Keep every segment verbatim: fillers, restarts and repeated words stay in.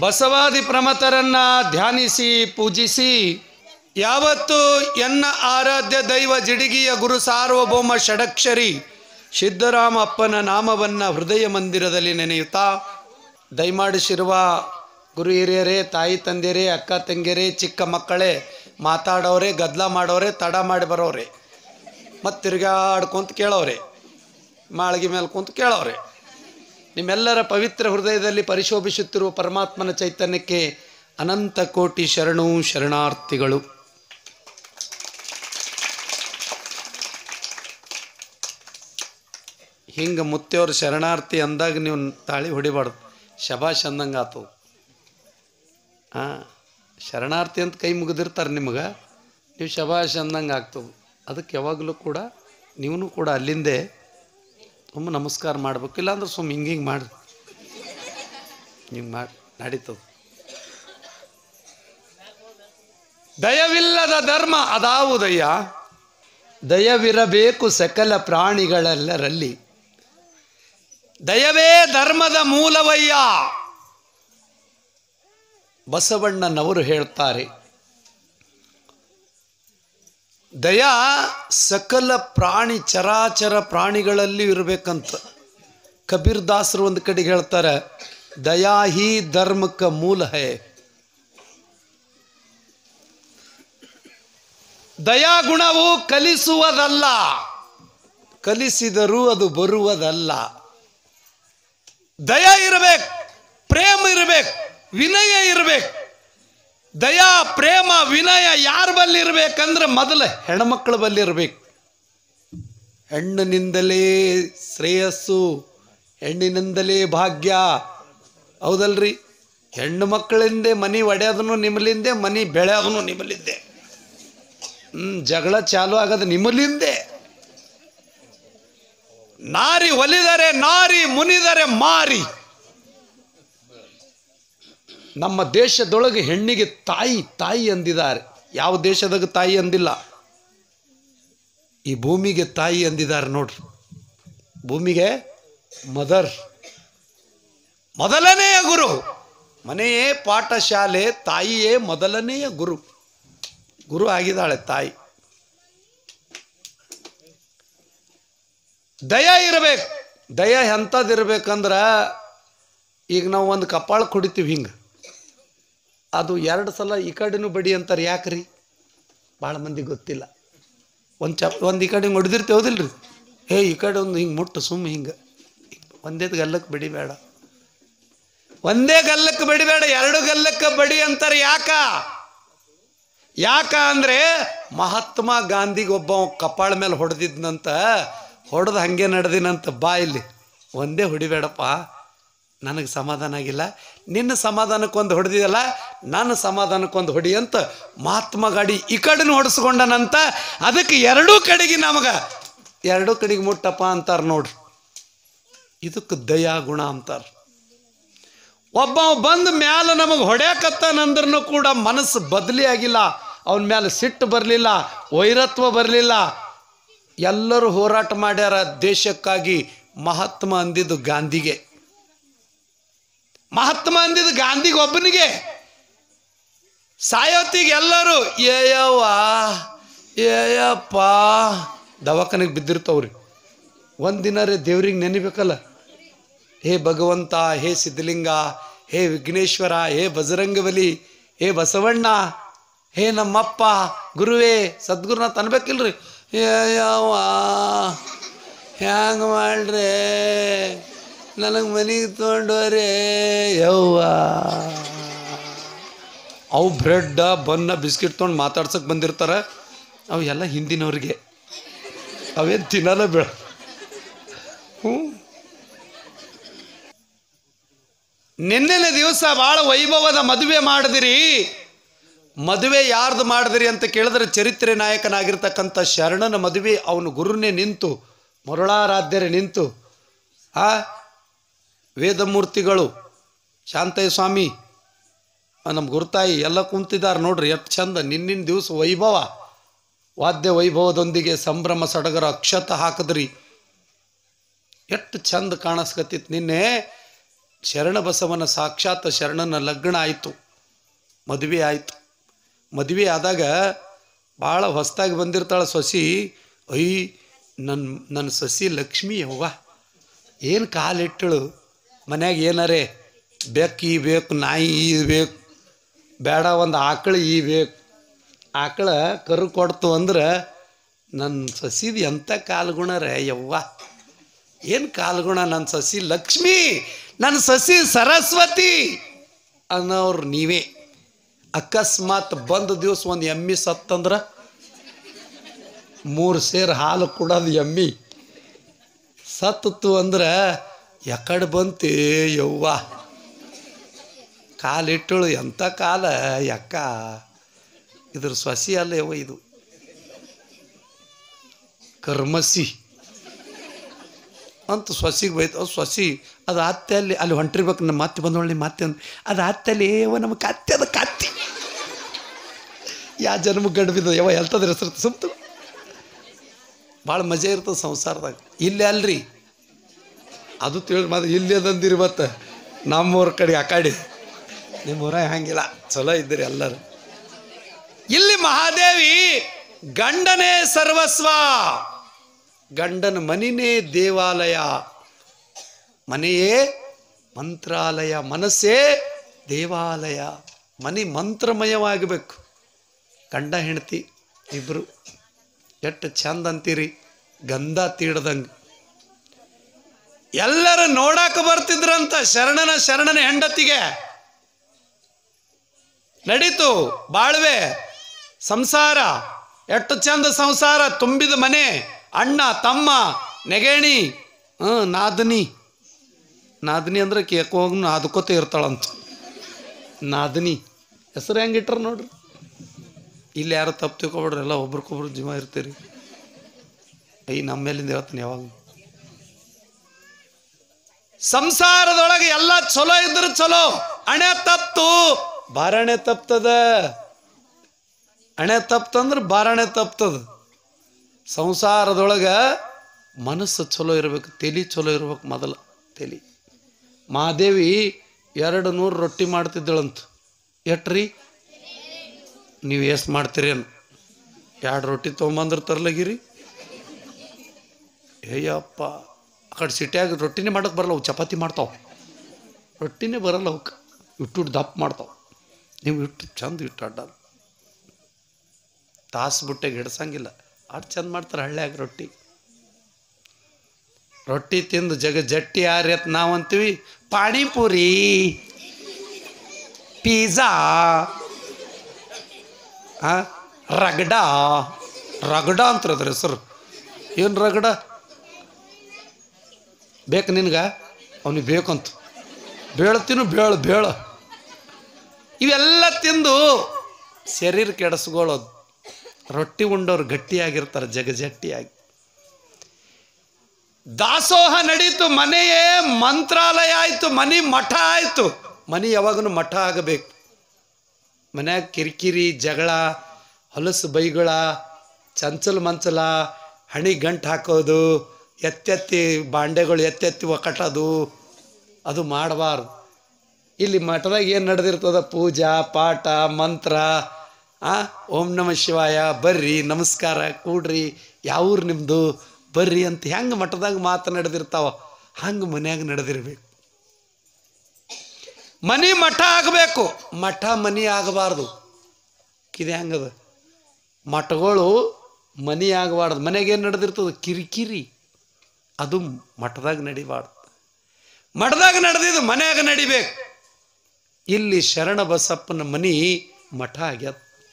ಬಸವಾದಿ ಪ್ರಮಥರನ್ನ ಧ್ಯಾನಿಸಿ ಪೂಜಿಸಿ ಯಾವತ್ತು ಎನ್ನ ಆರಾಧ್ಯ ದೈವ ಜಿಡಿಗಿಯ ಗುರು ಸಾರ್ವಭೌಮ ಷಡಕ್ಷರಿ ಸಿದ್ದರಾಮ ಅಪ್ಪನ ನಾಮವನ್ನು ಹೃದಯ ಮಂದಿರದಲ್ಲಿ ನೆನೆಯುತ್ತಾ ದಯಮಾಡಿಸಿರುವ ಗುರು ಹಿರಿಯರೇ, ತಾಯಿ ತಂದೆಯರೇ, ಅಕ್ಕ ತಂಗಿಯರೇ, ಚಿಕ್ಕ ಮಕ್ಕಳೇ, ಮಾತಾಡೋರೆ, ಗದ್ದಲ ಮಾಡೋರೆ, ತಡ ಮಾಡಿ ಬರೋರೆ, ಮತ್ತು ತಿರುಗಾಡ್ಕೊಂತ ಕೇಳೋರೆ, ಮಾಳಿಗೆ ಮೇಲೆ ಕುಂತು ಕೇಳೋರೆ, ನಿಮ್ಮೆಲ್ಲರ ಪವಿತ್ರ ಹೃದಯದಲ್ಲಿ ಪರಿಶೋಭಿಸುತ್ತಿರುವ ಪರಮಾತ್ಮನ ಚೈತನ್ಯಕ್ಕೆ ಅನಂತ ಕೋಟಿ ಶರಣು ಶರಣಾರ್ಥಿಗಳು. ಹಿಂಗೆ ಮುತ್ತೆಯವ್ರ ಶರಣಾರ್ಥಿ ಅಂದಾಗ ನೀವು ತಾಳಿ ಹೊಡಿಬಾರ್ದು, ಶಬಾಷ್ ಅಂದಂಗೆ ಆತು. ಹಾಂ, ಶರಣಾರ್ಥಿ ಅಂತ ಕೈ ಮುಗಿದಿರ್ತಾರೆ ನಿಮಗೆ, ನೀವು ಶಬಾಷ್ ಅಂದಂಗೆ ಆಗ್ತದೆ. ಅದಕ್ಕೆ ಯಾವಾಗಲೂ ಕೂಡ ನೀವೂ ಕೂಡ ಅಲ್ಲಿಂದೆ ತುಂಬ ನಮಸ್ಕಾರ ಮಾಡಬೇಕು, ಇಲ್ಲಾಂದ್ರೆ ಸುಮ್ಮ ಹಿಂಗೆ ಹಿಂಗೆ ಮಾಡಿ ಹಿಂಗೆ ಮಾಡಿ ನಡೀತದೆ. ದಯವಿಲ್ಲದ ಧರ್ಮ ಅದಾವುದಯ್ಯ, ದಯವಿರಬೇಕು ಸಕಲ ಪ್ರಾಣಿಗಳೆಲ್ಲರಲ್ಲಿ, ದಯವೇ ಧರ್ಮದ ಮೂಲವಯ್ಯ. ಬಸವಣ್ಣನವರು ಹೇಳ್ತಾರೆ, ದಯ ಸಕಲ ಪ್ರಾಣಿ ಚರಾಚರ ಪ್ರಾಣಿಗಳಲ್ಲಿ ಇರಬೇಕಂತ. ಕಬೀರ್ ದಾಸರು ಒಂದು ಕಡೆಗೆ ಹೇಳ್ತಾರೆ, ದಯಾ ಹಿ ಧರ್ಮಕ ಮೂಲ ಹೈ. ದಯಾಗುಣವು ಕಲಿಸುವುದಲ್ಲ, ಕಲಿಸಿದರೂ ಅದು ಬರುವುದಲ್ಲ. ದಯ ಇರಬೇಕು, ಪ್ರೇಮ ಇರಬೇಕು, ವಿನಯ ಇರಬೇಕು. ದಯಾ ಪ್ರೇಮ ವಿನಯ ಯಾರ ಬಲ್ಲಿ ಇರಬೇಕಂದ್ರೆ ಮೊದಲು ಹೆಣ್ಮಕ್ಳ ಬಲ್ಲಿ ಇರಬೇಕು. ಹೆಣ್ಣಿನಿಂದಲೇ ಶ್ರೇಯಸ್ಸು, ಹೆಣ್ಣಿನಿಂದಲೇ ಭಾಗ್ಯ, ಹೌದಲ್ರಿ? ಹೆಣ್ಣು ಮಕ್ಕಳಿಂದೆ ಮನೆ ಒಡೆಯೋದನ್ನು ನಿಮ್ಮಲಿಂದೆ, ಮನೆ ಬೆಳೆಯೋದನ್ನು ನಿಮ್ಮಲಿಂದೆ. ಹ್ಞೂ ಜಗಳ ಚಾಲು ಆಗೋದು ನಿಮ್ಮಲಿಂದೆ. ನಾರಿ ಒಲಿದರೆ ನಾರಿ, ಮುನಿದರೆ ಮಾರಿ. ನಮ್ಮ ದೇಶದೊಳಗೆ ಹೆಣ್ಣಿಗೆ ತಾಯಿ ತಾಯಿ ಅಂದಿದ್ದಾರೆ. ಯಾವ ದೇಶದಾಗ ತಾಯಿ ಅಂದಿಲ್ಲ, ಈ ಭೂಮಿಗೆ ತಾಯಿ ಅಂದಿದ್ದಾರೆ ನೋಡ್ರಿ. ಭೂಮಿಗೆ ಮದರ್, ಮೊದಲನೆಯ ಗುರು. ಮನೆಯೇ ಪಾಠಶಾಲೆ, ತಾಯಿಯೇ ಮೊದಲನೆಯ ಗುರು. ಗುರು ಆಗಿದ್ದಾಳೆ ತಾಯಿ. ದಯ ಇರಬೇಕು. ದಯ ಎಂಥದ್ದು ಇರಬೇಕಂದ್ರೆ, ಈಗ ನಾವು ಒಂದು ಕಪಾಳ ಕುಡಿತೀವಿ ಹಿಂಗೆ, ಅದು ಎರಡು ಸಲ ಈ ಕಡೆನೂ ಬಡಿ ಅಂತಾರೆ. ಯಾಕ್ರಿ? ಭಾಳ ಮಂದಿ ಗೊತ್ತಿಲ್ಲ. ಒಂದು ಚಪ್ ಒಂದು ಈ ಕಡೆ ಹಿಂಗೆ ಹೊಡೆದಿರ್ತೀವಿ, ಹೌದಿಲ್ಲ ರೀ? ಏ ಈ ಕಡೆ ಒಂದು ಹಿಂಗೆ ಮುಟ್ಟು ಸುಮ್ಮ ಹಿಂಗೆ ಒಂದೇ ಗಲ್ಲಕ್ಕೆ ಬಡಿಬೇಡ, ಒಂದೇ ಗಲ್ಲಕ್ಕೆ ಬಡಿಬೇಡ, ಎರಡು ಗಲ್ಲಕ್ಕೆ ಬಡಿ ಅಂತಾರೆ. ಯಾಕ ಯಾಕ ಅಂದರೆ ಮಹಾತ್ಮ ಗಾಂಧಿಗೆ ಒಬ್ಬ ಕಪಾಳ ಮೇಲೆ ಹೊಡೆದಿದ್ನಂತ, ಹೊಡೆದು ಹಾಗೆ ನಡೆದಿನಂತ. ಬಾ ಇಲ್ಲಿ ಒಂದೇ ಹೊಡಿಬೇಡಪ್ಪ, ನನಗೆ ಸಮಾಧಾನ ಆಗಿಲ್ಲ, ನಿನ್ನ ಸಮಾಧಾನಕ್ಕೊಂದು ಹೊಡೆದಿದಲ್ಲ, ನನ್ನ ಸಮಾಧಾನಕ್ಕೊಂದು ಹೊಡಿ ಅಂತ ಮಹಾತ್ಮ ಗಾಡಿ ಈ ಕಡೆನೂ ಹೊಡೆಸ್ಕೊಂಡನಂತ. ಅದಕ್ಕೆ ಎರಡೂ ಕಡೆಗೆ ನಮಗೆ ಎರಡೂ ಕಡೆಗೆ ಮುಟ್ಟಪ್ಪ ಅಂತಾರೆ ನೋಡ್ರಿ. ಇದಕ್ಕೆ ದಯಾ ಗುಣ ಅಂತಾರೆ. ಒಬ್ಬ ಬಂದ ಮ್ಯಾಲ ನಮಗೆ ಹೊಡ್ಯಾಕತ್ತಾನಂದ್ರೂ ಕೂಡ ಮನಸ್ಸು ಬದಲಿ ಆಗಿಲ್ಲ, ಅವನ ಮೇಲೆ ಸಿಟ್ಟು ಬರಲಿಲ್ಲ, ವೈರತ್ವ ಬರಲಿಲ್ಲ. ಎಲ್ಲರೂ ಹೋರಾಟ ಮಾಡ್ಯಾರ ದೇಶಕ್ಕಾಗಿ. ಮಹಾತ್ಮ ಅಂದಿದ್ದು ಗಾಂಧಿಗೆ, ಮಹಾತ್ಮ ಅಂದಿದ್ದು ಗಾಂಧಿಗೆ ಒಬ್ಬನಿಗೆ. ಸಾಯೋತಿಗೆ ಎಲ್ಲರೂ ಏಯವ್ವ ಏಯಪ್ಪ ದವಾಖಾನೆಗೆ ಬಿದ್ದಿರ್ತಾವ್ರಿ. ಒಂದಿನ ರೇ ದೇವ್ರಿಗೆ ನೆನಿಬೇಕಲ್ಲ, ಹೇ ಭಗವಂತ, ಹೇ ಸಿದ್ಧಲಿಂಗ, ಹೇ ವಿಘ್ನೇಶ್ವರ, ಹೇ ಬಜರಂಗಬಲಿ, ಹೇ ಬಸವಣ್ಣ, ಹೇ ನಮ್ಮಪ್ಪ ಗುರುವೇ ಸದ್ಗುರುನಾಥ ಅನ್ಬೇಕಿಲ್ರಿ. ಏಯವ್ವ ಹ್ಯಾಂಗ ಮಾಡ್ರೆ, ನನಗೆ ಮನೆಗೆ ತೊಗೊಂಡೋರೆ ಯವ್ವ. ಅವು ಬ್ರೆಡ್ಡ ಬನ್ನ ಬಿಸ್ಕಿಟ್ ತೊಗೊಂಡು ಮಾತಾಡ್ಸಕ್ಕೆ ಬಂದಿರ್ತಾರೆ. ಅವು ಎಲ್ಲ ಹಿಂದಿನವ್ರಿಗೆ, ಅವೇನು ತಿನ್ನಲ್ಲ ಬೇಡ. ಹ್ಞೂ ನಿನ್ನೆನೆ ದಿವಸ ಭಾಳ ವೈಭವದ ಮದುವೆ ಮಾಡಿದಿರಿ. ಮದುವೆ ಯಾರ್ದು ಮಾಡಿದಿರಿ ಅಂತ ಕೇಳಿದ್ರೆ ಚರಿತ್ರೆ ನಾಯಕನಾಗಿರ್ತಕ್ಕಂಥ ಶರಣನ ಮದುವೆ. ಅವನು ಗುರುನೇ ನಿಂತು, ಮರುಳಾರಾಧ್ಯರೇ ನಿಂತು, ಆ ವೇದಮೂರ್ತಿಗಳು, ಶಾಂತಯ್ಯ ಸ್ವಾಮಿ, ನಮ್ಮ ಗುರುತಾಯಿ ಎಲ್ಲ ಕುಂತಿದ್ದಾರೆ ನೋಡ್ರಿ. ಎಷ್ಟು ಚಂದ ನಿನ್ನಿನ ದಿವಸ ವೈಭವ, ವಾದ್ಯ ವೈಭವದೊಂದಿಗೆ ಸಂಭ್ರಮ ಸಡಗರ ಅಕ್ಷತ ಹಾಕಿದ್ರಿ. ಎಷ್ಟು ಚಂದ ಕಾಣಿಸ್ಕತ್ತಿತ್ತು. ನಿನ್ನೆ ಶರಣ ಬಸವನ ಸಾಕ್ಷಾತ್ ಶರಣನ ಲಗ್ನ ಆಯಿತು, ಮದುವೆ ಆಯಿತು. ಮದುವೆ ಆದಾಗ ಭಾಳ ಹೊಸದಾಗಿ ಬಂದಿರ್ತಾಳೆ ಸೊಸಿ. ಐ ನನ್ನ ನನ್ನ ಸೊಸಿ ಲಕ್ಷ್ಮಿ ಅವ್ವ ಏನು ಕಾಲಿಟ್ಟಳು. ಮನ್ಯಾಗ ಏನಾರೇ ಬೆಕ್ಕು ಈ ಬೇಕು, ನಾಯಿ ಈ ಬೇಕು, ಬೇಡ ಒಂದು ಆಕಳು ಈ ಬೇಕು. ಆಕಳ ಕರು ಕೊಡ್ತು ಅಂದ್ರೆ ನನ್ನ ಸಸಿದು ಎಂಥ ಕಾಲ್ಗುಣ ರೇ ಯವ್ವ, ಏನು ಕಾಲ್ಗುಣ. ನನ್ನ ಸಸಿ ಲಕ್ಷ್ಮಿ, ನನ್ನ ಸಸಿ ಸರಸ್ವತಿ ಅನ್ನೋರು ನೀವೇ. ಅಕಸ್ಮಾತ್ ಬಂದ ದಿವಸ ಒಂದು ಎಮ್ಮಿ ಸತ್ತಂದ್ರೆ ಮೂರು ಸೇರು ಹಾಲು ಕೊಡೋದು ಎಮ್ಮಿ. ಸತ್ತು ಅಂದ್ರೆ ಎಕಡೆ ಬಂತೆ ಯವ್ವ, ಕಾಲಿಟ್ಟಳು. ಎಂಥ ಕಾಲ ಯಕ್ಕ, ಇದ್ರ ಸೊಸಿ ಅಲ್ಲ ಯವ್ವ, ಇದು ಕರ್ಮಸಿ ಅಂತ ಸೊಸಿಗೆ ಬೈತು. ಸೊಸಿ ಅದು ಅತ್ತೆ ಅಲ್ಲಿ ಅಲ್ಲಿ ಹೊಂಟಿರ್ಬೇಕು. ನಮ್ಮ ಮತ್ತೆ ಬಂದೊಳ್ಳಿ ಮತ್ತೆ ಅಂದ್ ಅದು ಅತ್ತೆ ಅಲ್ಲಿ ಏವ ನಮ್ಮ ಕತ್ತೆ, ಅದು ಕತ್ತಿ ಯಾ ಜನ್ಮ ಗಂಡು ಬಿದ್ದು ಯಾವ ಎಲ್ತದ್ರ ಹೆಸರು ಸುಮ್ತು. ಭಾಳ ಮಜಾ ಇರ್ತದೆ ಸಂಸಾರದಾಗ. ಇಲ್ಲೇ ಅಲ್ರಿ ಅದು ತಿಳಿ ಮಾತು ಇಲ್ಲೇ ಅದಂದಿರಿ. ಮತ್ತು ನಮ್ಮೂರ ಕಡೆ ಆ ಕಡೆ ನಿಮ್ಮೂರ ಹಂಗಿಲ್ಲ, ಚಲೋ ಇದ್ದೀರಿ ಎಲ್ಲರೂ. ಇಲ್ಲಿ ಮಹಾದೇವಿ ಗಂಡನೇ ಸರ್ವಸ್ವ, ಗಂಡನ ಮನಿನೇ ದೇವಾಲಯ, ಮನೆಯೇ ಮಂತ್ರಾಲಯ, ಮನಸ್ಸೇ ದೇವಾಲಯ. ಮನೆ ಮಂತ್ರಮಯವಾಗಬೇಕು. ಗಂಡ ಹೆಂಡತಿ ಇಬ್ಬರು ಎಷ್ಟು ಚಂದ ಅಂತೀರಿ, ಗಂಧ ತೀಡ್ದಂಗೆ. ಎಲ್ಲರೂ ನೋಡಾಕ ಬರ್ತಿದ್ರಂತ ಶರಣನ ಶರಣನ ಹೆಂಡತಿಗೆ. ನಡೀತು ಬಾಳ್ವೆ ಸಂಸಾರ, ಎಷ್ಟು ಚಂದ ಸಂಸಾರ, ತುಂಬಿದ ಮನೆ, ಅಣ್ಣ ತಮ್ಮ ನೆಗೇಣಿ, ಹ್ಞೂ ನಾದನಿ. ನಾದನಿ ಅಂದ್ರೆ ಕೇಕ್ ಹೋಗಿ ನಾದ್ಕೋತ ಇರ್ತಾಳಂತ ನಾದನಿ. ಹೆಸರು ಹೆಂಗಿಟ್ರ ನೋಡ್ರಿ. ಇಲ್ಲಿ ಯಾರು ತಪ್ಪು ತಿಳ್ಕೊಬೇಡ್ರಿ, ಎಲ್ಲ ಒಬ್ರಿಗೊಬ್ರು ಜೀವ ಇರ್ತೀರಿ. ಐ ನಮ್ಮ ಮೇಲಿಂದ ಹೇಳ್ತೀನಿ ಯಾವಾಗ. ಸಂಸಾರದೊಳಗೆ ಎಲ್ಲ ಚಲೋ ಇದ್ರೆ ಚಲೋ, ಹಣೆ ತಪ್ತು ಬಾರಣೆ ತಪ್ತದ. ಹಣೆ ತಪ್ತಂದ್ರೆ ಬಾರಣೆ ತಪ್ತದ. ಸಂಸಾರದೊಳಗೆ ಮನಸ್ಸು ಚಲೋ ಇರ್ಬೇಕು, ತಲೆ ಚಲೋ ಇರ್ಬೇಕು. ಮೊದಲು ತಲೆ. ಮಹಾದೇವಿ ಎರಡು ನೂರು ರೊಟ್ಟಿ ಮಾಡ್ತಿದ್ದಳಂತ. ಎಟ್ರಿ ನೀವು ಎಷ್ಟು ಮಾಡ್ತೀರಿ ಅನ್ ಎರಡು ರೊಟ್ಟಿ ತೊಗೊಂಬಂದ್ರೆ ತರ್ಲಗಿರಿ. ಅಯ್ಯಪ್ಪ, ಆ ಕಡೆ ಸಿಟಿಯಾಗ ರೊಟ್ಟಿನೇ ಮಾಡೋಕೆ ಬರಲ್ಲ, ಅವು ಚಪಾತಿ ಮಾಡ್ತಾವೆ. ರೊಟ್ಟಿನೇ ಬರಲ್ಲ ಅವಕ್ಕೆ, ಇಟ್ಟು ದಪ್ಪ ಮಾಡ್ತಾವೆ. ನೀವು ಇಟ್ಟು ಚಂದ ಇಟ್ಟು ಅಡ್ಡಲ್ಲ, ತಾಸು ಬುಟ್ಟೆಗೆ ಹಿಡ್ಸಂಗಿಲ್ಲ. ಅಷ್ಟು ಚಂದ ಮಾಡ್ತಾರೆ ಹಳ್ಳ್ಯಾಗ ರೊಟ್ಟಿ. ರೊಟ್ಟಿ ತಿಂದು ಜಗ ಜಟ್ಟಿ ಆರ್ಯತ್ ನಾವು ಅಂತೀವಿ. ಪಾನಿಪುರಿ, ಪಿಜ್ಜಾ, ಹಾಂ ರಗಡ, ರಗಡ ಅಂತಾರೆ ಅದ್ರ ಹೆಸರು. ಏನು ರಗಡ ಬೇಕು ನಿನ್ಗೆ, ಅವನಿಗೆ ಬೇಕಂತ ಬೇಳ್ತೀನು ಬೇಳು ಬೇಳ. ಇವೆಲ್ಲ ತಿಂದು ಶರೀರ ಕೆಡಿಸ್ಕೊಳ್ಳೋದು. ರೊಟ್ಟಿ ಉಂಡವ್ರು ಗಟ್ಟಿಯಾಗಿರ್ತಾರೆ, ಜಗಜಟ್ಟಿಯಾಗಿ. ದಾಸೋಹ ನಡೀತು, ಮನೆಯೇ ಮಂತ್ರಾಲಯ ಆಯಿತು, ಮನೆ ಮಠ ಆಯಿತು. ಮನೆ ಯಾವಾಗಲೂ ಮಠ ಆಗಬೇಕು. ಮನ್ಯಾಗ ಕಿರಿಕಿರಿ, ಜಗಳ, ಹೊಲಸು ಬೈಗಳ, ಚಂಚಲ ಮಂಚಲ, ಹಣಿ ಗಂಟು ಹಾಕೋದು, ಎತ್ತೆತ್ತಿ ಬಾಂಡೆಗಳು ಎತ್ತೆತ್ತಿ ಒಕ್ಕಟೋದು, ಅದು ಮಾಡಬಾರ್ದು. ಇಲ್ಲಿ ಮಠದಾಗ ಏನು ನಡೆದಿರ್ತದ, ಪೂಜಾ ಪಾಠ ಮಂತ್ರ, ಆ ಓಂ ನಮ ಶಿವಾಯ, ಬರ್ರಿ ನಮಸ್ಕಾರ ಕೂಡ್ರಿ, ಯಾವೂರು ನಿಮ್ಮದು ಬರ್ರಿ ಅಂತ ಹೆಂಗೆ ಮಠದಾಗ ಮಾತು ನಡೆದಿರ್ತಾವ, ಹಂಗೆ ಮನ್ಯಾಗ ನಡೆದಿರ್ಬೇಕು. ಮನೆ ಮಠ ಆಗಬೇಕು, ಮಠ ಮನಿ ಆಗಬಾರ್ದು. ಇದು ಹೆಂಗದ, ಮಠಗಳು ಮನಿ ಆಗಬಾರ್ದು. ಮನೆಗೆ ಏನು ನಡೆದಿರ್ತದೆ ಕಿರಿಕಿರಿ, ಅದು ಮಠದಾಗ ನಡಿಬಾರ್ದು. ಮಠದಾಗ ನಡೆದಿದ್ದು ಮನ್ಯಾಗ ನಡಿಬೇಕು. ಇಲ್ಲಿ ಶರಣ ಬಸಪ್ಪನ ಮನಿ ಮಠ ಆಗ್ಯದ.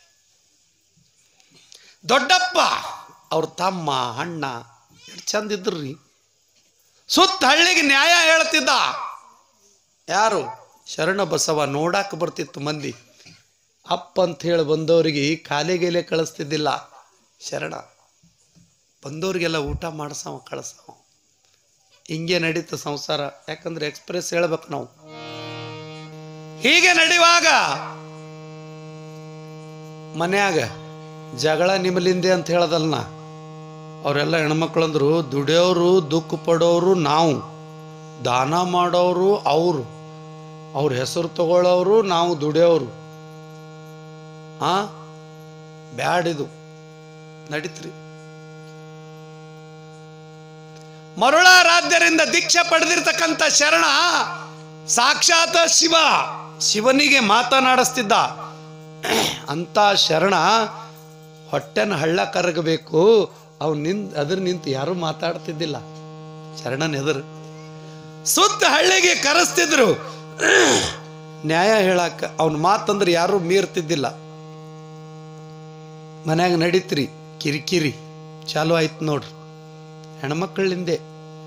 ದೊಡ್ಡಪ್ಪ ಅವ್ರ ತಮ್ಮ ಅಣ್ಣ ಎಷ್ಟು ಚಂದ ಇದ್ರಿ. ಸುತ್ತ ಹಳ್ಳಿಗೆ ನ್ಯಾಯ ಹೇಳ್ತಿದ್ದ. ಯಾರು? ಶರಣ ಬಸವ. ನೋಡಾಕ ಬರ್ತಿತ್ತು ಮಂದಿ. ಅಪ್ಪ ಅಂತ ಹೇಳಿ ಬಂದವರಿಗೆ ಕಾಲಿಗೆಲೆ ಕಳಿಸ್ತಿದ್ದಿಲ್ಲ ಶರಣ. ಬಂದವ್ರಿಗೆಲ್ಲ ಊಟ ಮಾಡಿಸವ ಕಳಿಸವ. ಹಿಂಗೆ ನಡೀತು ಸಂಸಾರ. ಯಾಕಂದ್ರೆ ಎಕ್ಸ್ಪ್ರೆಸ್ ಹೇಳ್ಬೇಕು ನಾವು. ಹೀಗೆ ನಡೆಯುವಾಗ ಮನ್ಯಾಗ ಜಗಳ ನಿಮ್ಮಲಿಂದೆ ಅಂತ ಹೇಳದಲ್ಲ ನಾ. ಅವರೆಲ್ಲ ಹೆಣ್ಮಕ್ಳಂದ್ರು ದುಡಿಯೋರು, ದುಃಖ ಪಡೋರು ನಾವು, ದಾನ ಮಾಡೋರು ಅವರು. ಅವ್ರ ಹೆಸರು ತಗೊಳ್ಳೋರು, ನಾವು ದುಡಿಯೋರು. ಆ ಬ್ಯಾಡಿದು ನಡೀತ್ರಿ. ಮರುಳಾರಾಧ್ಯರಿಂದ ದೀಕ್ಷೆ ಪಡೆದಿರ್ತಕ್ಕಂಥ ಶರಣ ಸಾಕ್ಷಾತ್ ಶಿವ, ಶಿವನಿಗೆ ಮಾತನಾಡಿಸ್ತಿದ್ದ ಅಂತ ಶರಣ ಹೊಟ್ಟೆನ ಹಳ್ಳ ಕರಗಬೇಕು. ಅವ್ನು ನಿಂತ ಅದ್ರ ನಿಂತು ಯಾರು ಮಾತಾಡ್ತಿದ್ದಿಲ್ಲ. ಶರಣನ ಎದುರು ಸುತ್ತ ಹಳ್ಳಿಗೆ ಕರೆಸ್ತಿದ್ರು ನ್ಯಾಯ ಹೇಳಾಕ. ಅವನ ಮಾತಂದ್ರೆ ಯಾರು ಮೀರ್ತಿದ್ದಿಲ್ಲ. ಮನ್ಯಾಗ ನಡೀತ್ರಿ ಕಿರಿಕಿರಿ ಚಾಲು ಆಯ್ತು ನೋಡ್ರಿ, ಹೆಣ್ಮಕ್ಳಿಂದೆ.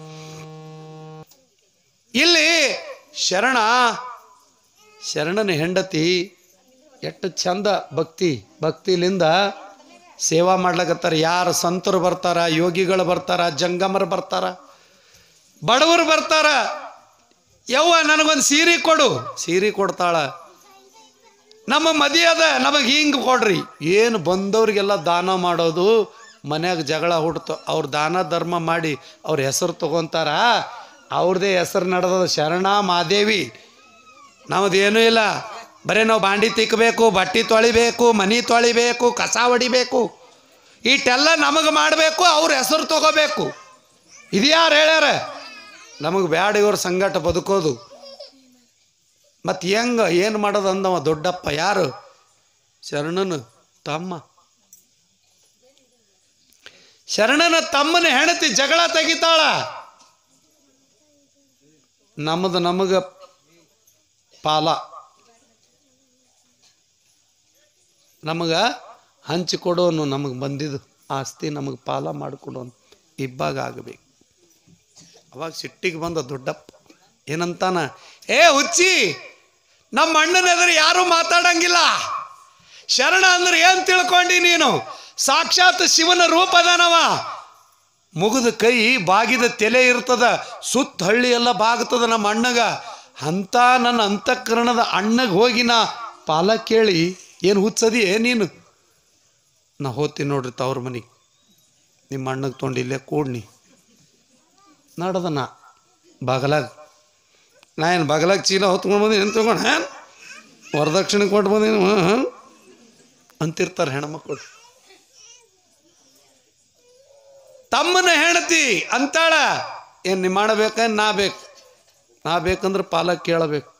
ಇಲ್ಲಿ ಶರಣ ಶರಣನ ಹೆಂಡತಿ ಎಷ್ಟು ಚಂದ ಭಕ್ತಿ ಭಕ್ತಿಲಿಂದ ಸೇವಾ ಮಾಡ್ಲಕತ್ತಾರ. ಯಾರು ಸಂತರು ಬರ್ತಾರ, ಯೋಗಿಗಳು ಬರ್ತಾರ, ಜಂಗಮರು ಬರ್ತಾರ, ಬಡವರು ಬರ್ತಾರ. ಯವ್ವ ನನಗೊಂದು ಸೀರೆ ಕೊಡು, ಸೀರೆ ಕೊಡ್ತಾಳ. ನಮ್ಮ ಮದಿ ಅದ, ನಮಗೆ ಹಿಂಗೆ ಕೊಡ್ರಿ. ಏನು ಬಂದವ್ರಿಗೆಲ್ಲ ದಾನ ಮಾಡೋದು. ಮನ್ಯಾಗ ಜಗಳ ಹುಡ್ತು, ಅವ್ರ ದಾನ ಧರ್ಮ ಮಾಡಿ ಅವ್ರ ಹೆಸರು ತಗೊಂತಾರ. ಅವ್ರದೇ ಹೆಸರು ನಡೆದ ಶರಣ ಮಾದೇವಿ. ನಮ್ಮದೇನೂ ಇಲ್ಲ, ಬರೀ ನಾವು ಬಾಂಡಿ ತಿಕ್ಕಬೇಕು, ಬಟ್ಟೆ ತೊಳಿಬೇಕು, ಮನೆ ತೊಳಿಬೇಕು, ಕಸ ಹೊಡಿಬೇಕು, ಇಷ್ಟೆಲ್ಲ ನಮಗೆ ಮಾಡಬೇಕು, ಅವ್ರ ಹೆಸರು ತಗೋಬೇಕು. ಇದು ಯಾರು ಹೇಳ್ಯಾರ? ನಮಗೆ ಬ್ಯಾಡ ಇವ್ರ ಸಂಗಟ ಬದುಕೋದು. ಮತ್ತು ಹೆಂಗ ಏನು ಮಾಡೋದು ಅಂದವ ದೊಡ್ಡಪ್ಪ. ಯಾರು? ಶರಣನ ತಮ್ಮ. ಶರಣನ ತಮ್ಮನ ಹೆಣತಿ ಜಗಳ ತೆಗಿತಾಳ. ನಮ್ಮದು ನಮಗ ಪಾಲ, ನಮಗ ಹಂಚಿಕೊಡೋನು, ನಮಗೆ ಬಂದಿದ್ದು ಆಸ್ತಿ ನಮಗೆ ಪಾಲ ಮಾಡಿಕೊಡೋನು ಇಬ್ಬಾಗ ಆಗಬೇಕು. ಅವಾಗ ಸಿಟ್ಟಿಗೆ ಬಂದ ದೊಡ್ಡಪ್ಪ. ಏನಂತಾನ? ಏ ಹುಚ್ಚಿ, ನಮ್ಮ ಅಣ್ಣನ ಎದುರು ಯಾರು ಮಾತಾಡಂಗಿಲ್ಲ. ಶರಣ ಅಂದ್ರೆ ಏನು ತಿಳ್ಕೊಂಡಿ ನೀನು? ಸಾಕ್ಷಾತ್ ಶಿವನ ರೂಪದನವ. ಮುಗಿದ ಕೈ ಬಾಗಿದ ತಲೆ ಇರ್ತದ, ಸುತ್ತ ಹಳ್ಳಿ ಎಲ್ಲ ಬಾಗ್ತದ ನಮ್ಮ ಅಣ್ಣಗ. ಅಂತ ನನ್ನ ಅಂತಃಕರಣದ ಅಣ್ಣಗೆ ಹೋಗಿ ನಾ ಪಾಲ ಕೇಳಿ ಏನು ಹುಚ್ಚದಿಯೇ ನೀನು? ನಾ ಹೋಗ್ತೀನಿ ನೋಡ್ರಿ ತವ್ರ ಮನೆಗೆ, ನಿಮ್ಮ ಅಣ್ಣಗೆ ತೊಗೊಂಡು ಇಲ್ಲೇ ಕೂಡ್ನಿ ನಡ್ದ. ನಾ ಬಾಗಲಾಗ ನಾ ಏನು ಬಾಗಲಾಗ ಚೀಲ ಹೊತ್ಕೊಂಡು ಬಂದೀನಿ ಏನು ತಗೊಂಡು ಹಾಂ ವರದಕ್ಷಿಣೆ ಕೊಟ್ಟು ಬಂದೀನಿ ಹಾಂ ಅಂತಿರ್ತಾರೆ ಹೆಣ್ಮಕ್ಳು. ತಮ್ಮನ ಹೆಂಡತಿ ಅಂತಾಳ, ಏನು ನೀ ಮಾಡಬೇಕ? ನಾ ಬೇಕು, ನಾ ಬೇಕಂದ್ರೆ ಪಾಲ ಕೇಳಬೇಕು.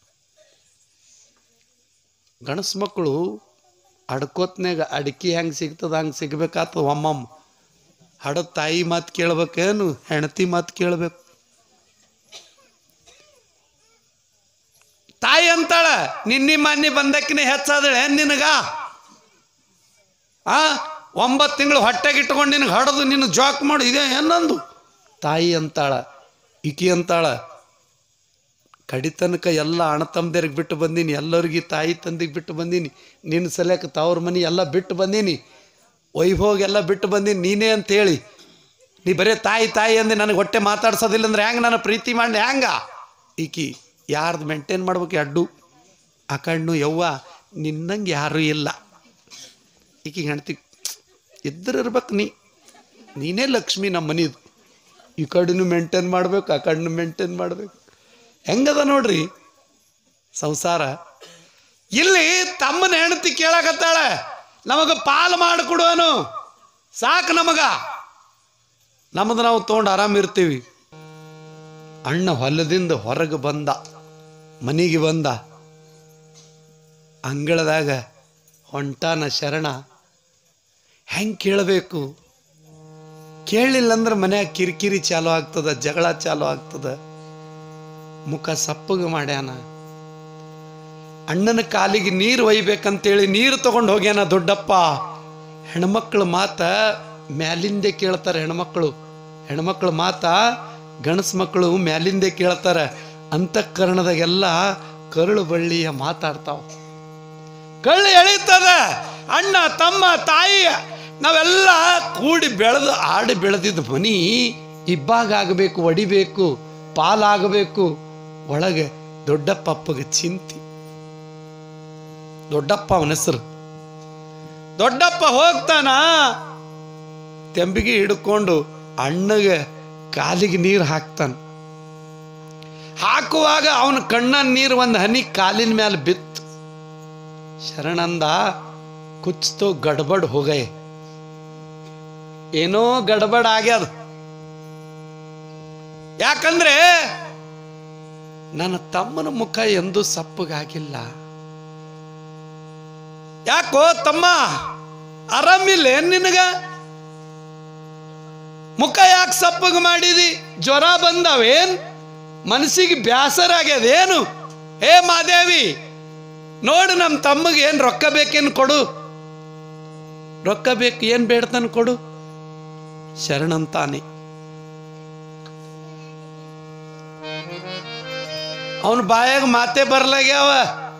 ಗಣಸ ಮಕ್ಕಳು ಅಡ್ಕೋತ್ನಾಗ ಅಡಿಕೆ ಹೆಂಗೆ ಸಿಗ್ತದ ಹಂಗೆ ಸಿಗ್ಬೇಕಾಗ್ತದ. ಒಮ್ಮಮ್ಮ ಹಡ ತಾಯಿ ಮಾತು ಕೇಳ್ಬೇಕೇನು ಹೆಂಡತಿ ಮಾತು ಕೇಳಬೇಕು? ತಾಯಿ ಅಂತಾಳ, ನಿನ್ನಿ ಮನ್ನಿ ಬಂದಕ್ಕಿನ ಹೆಚ್ಚಾದಳೆ ನಿನಗ? ಆ ಒಂಬತ್ತು ತಿಂಗಳು ಹೊಟ್ಟೆಗೆ ಇಟ್ಕೊಂಡು ನಿನಗೆ ಹಡದು ನಿನ್ನ ಜಾಕ್ ಮಾಡು ಇದೆ ಏನಂದು ತಾಯಿ ಅಂತಾಳ. ಈಕಿ ಅಂತಾಳ, ಕಡಿತನಕ ಎಲ್ಲ ಅಣ್ಣ ತಮ್ಮದೇರಿಗೆ ಬಿಟ್ಟು ಬಂದೀನಿ, ಎಲ್ಲರಿಗೆ ತಾಯಿ ತಂದಿಗೆ ಬಿಟ್ಟು ಬಂದೀನಿ, ನಿನ್ನ ಸಲಕ್ಕೆ ತವ್ರ ಮನೆ ಎಲ್ಲ ಬಿಟ್ಟು ಬಂದೀನಿ, ವೈಭೋಗೆಲ್ಲ ಬಿಟ್ಟು ಬಂದೀನಿ ನೀನೇ ಅಂತೇಳಿ ನೀ ಬರೀ ತಾಯಿ ತಾಯಿ ಅಂದೆ ನನಗೆ ಹೊಟ್ಟೆ ಮಾತಾಡ್ಸೋದಿಲ್ಲ ಅಂದ್ರೆ ಹೆಂಗೆ ನನ್ನ ಪ್ರೀತಿ ಮಾಡಿ ಹ್ಯಾಂಗ? ಈಕಿ ಯಾರ್ದು ಮೇಂಟೈನ್ ಮಾಡ್ಬೇಕು? ಅಡ್ಡು ಆ ಕಣ್ಣು ಯವ್ವ ನಿನ್ನಂಗೆ ಯಾರೂ ಇಲ್ಲ. ಈಕಿ ಹೆಣ್ತಿ ಇದ್ದಿರ್ಬೇಕು, ನೀ ನೀನೇ ಲಕ್ಷ್ಮಿ ನಮ್ಮ ಮನಿದು. ಈ ಕಡೆನೂ ಮೇಂಟೈನ್ ಮಾಡ್ಬೇಕು, ಆ ಕಣ್ಣು ಮೇಂಟೈನ್ ಮಾಡ್ಬೇಕು. ಹೆಂಗದ ನೋಡ್ರಿ ಸಂಸಾರ. ಇಲ್ಲಿ ತಮ್ಮನ ಹೆಂಡತಿ ಕೇಳಕತ್ತಾಳೆ, ನಮಗ ಪಾಲು ಮಾಡಿಕೊಡುವನು ಸಾಕು, ನಮಗ ನಮ್ಮದು ನಾವು ತೊಗೊಂಡು ಆರಾಮಿರ್ತೀವಿ. ಅಣ್ಣ ಹೊಲದಿಂದ ಹೊರಗೆ ಬಂದ, ಮನೆಗೆ ಬಂದ, ಅಂಗಳದಾಗ ಹೊಂಟಾನ ಶರಣ. ಹೆಂಗೆ ಕೇಳಬೇಕು? ಕೇಳಲಿಲ್ಲ ಅಂದ್ರೆ ಮನ್ಯಾಗ ಕಿರಿಕಿರಿ ಚಾಲು ಆಗ್ತದ, ಜಗಳ ಚಾಲು ಆಗ್ತದ. ಮುಖ ಸಪ್ಪಗೆ ಮಾಡ್ಯಾನ. ಅಣ್ಣನ ಕಾಲಿಗೆ ನೀರು ಒಯ್ಬೇಕಂತೇಳಿ ನೀರು ತಗೊಂಡು ಹೋಗ್ಯಾನ ದೊಡ್ಡಪ್ಪ. ಹೆಣ್ಮಕ್ಳು ಮಾತ ಮ್ಯಾಲಿಂದೆ ಕೇಳ್ತಾರೆ. ಹೆಣ್ಮಕ್ಳು ಹೆಣ್ಮಕ್ಳು ಮಾತ ಗಣಸ ಮಕ್ಕಳು ಮ್ಯಾಲಿಂದೆ ಕೇಳ್ತಾರೆ. ಅಂತಃಕರಣದಾಗೆಲ್ಲ ಕರುಳು ಬಳ್ಳಿಯ ಮಾತಾಡ್ತಾವ, ಕಳ್ಳು ಎಳೀತದ. ಅಣ್ಣ ತಮ್ಮ ತಾಯಿ ನಾವೆಲ್ಲ ಕೂಡಿ ಬೆಳೆದು ಆಡಿ ಬೆಳೆದಿದ್ದ ಮನಿ ಇಬ್ಬಾಗ ಆಗಬೇಕು, ಒಡಿಬೇಕು, ಪಾಲಾಗಬೇಕು. ಒಳಗೆ ದೊಡ್ಡಪ್ಪ ಅಪ್ಪಗೆ ಚಿಂತಿ. ದೊಡ್ಡಪ್ಪ ಅವನ ಹೆಸರು. ದೊಡ್ಡಪ್ಪ ಹೋಗ್ತಾನ, ತೆಂಬಿಗೆ ಹಿಡ್ಕೊಂಡು ಅಣ್ಣಗೆ ಕಾಲಿಗೆ ನೀರು ಹಾಕ್ತಾನ. ಹಾಕುವಾಗ ಅವನ ಕಣ್ಣ ನೀರು ಒಂದು ಹನಿ ಕಾಲಿನ ಮೇಲೆ ಬಿತ್ತು. ಶರಣಂದ ಕುಚ್ತು ಗಡ್ಬಡ್ ಹೋಗೈ, ಏನೋ ಗಡ್ಬಡ್ ಆಗ್ಯದ. ಯಾಕಂದ್ರೆ ನನ್ನ ತಮ್ಮನ ಮುಖ ಎಂದೂ ಸಪ್ಪಗಾಗಿಲ್ಲ. ಯಾಕೋ ತಮ್ಮ ಆರಾಮಿಲ್ಲ ನಿನಗ? ಮುಖ ಯಾಕೆ ಸಪ್ಪಗ ಮಾಡಿದಿ? ಜ್ವರ ಬಂದವೇನ್? ಮನಸ್ಸಿಗೆ ಬ್ಯಾಸರ ಆಗ್ಯದೇನು? ಹೇ ಮಾದೇವಿ, ನೋಡು ನಮ್ಮ ತಮ್ಮಗೆ ಏನ್ ರೊಕ್ಕ ಬೇಕೇನು ಕೊಡು, ರೊಕ್ಕ ಬೇಕು, ಏನ್ ಬೇಡ್ತಾನ ಕೊಡು. ಶರಣಂತಾನೆ. ಅವನ ಬಾಯಾಗ ಮಾತೆ ಬರ್ಲಾಗ್ಯಾವ.